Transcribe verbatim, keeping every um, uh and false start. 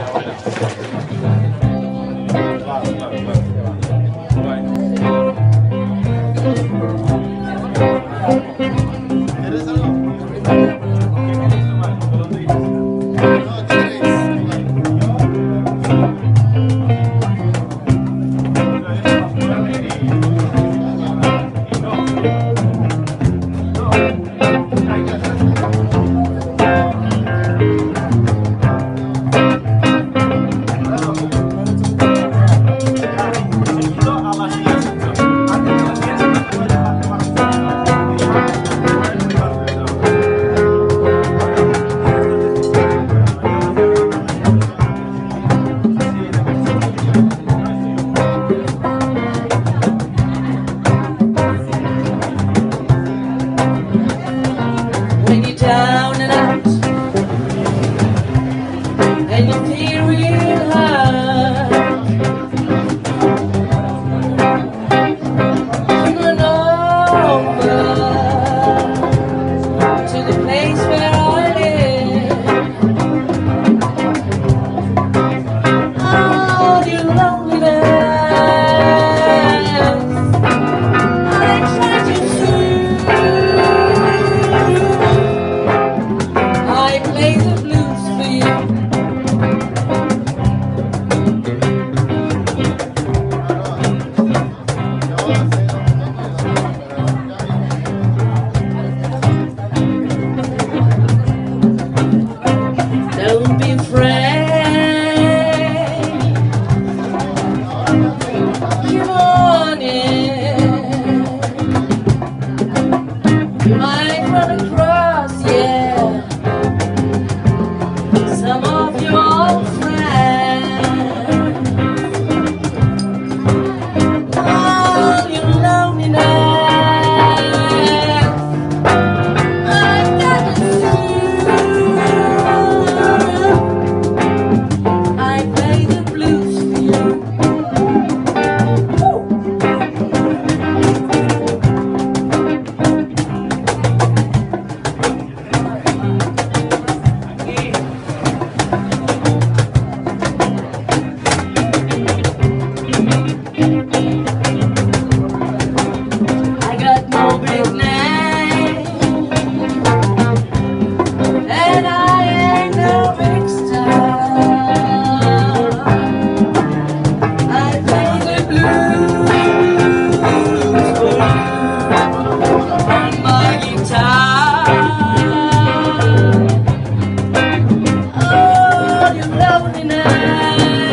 When you're down and out and you feel real hard, come on over to the place where I live. Oh, you loneliness, I try to soothe. I play the blues for you. Don't be afraid. Come on in. You might run across, yeah, some of your old friends. All your loneliness, I've got to soothe. I play the blues for you. I got no big name, and I ain't no big star. I play the blues for you on my guitar. Oh, your loneliness,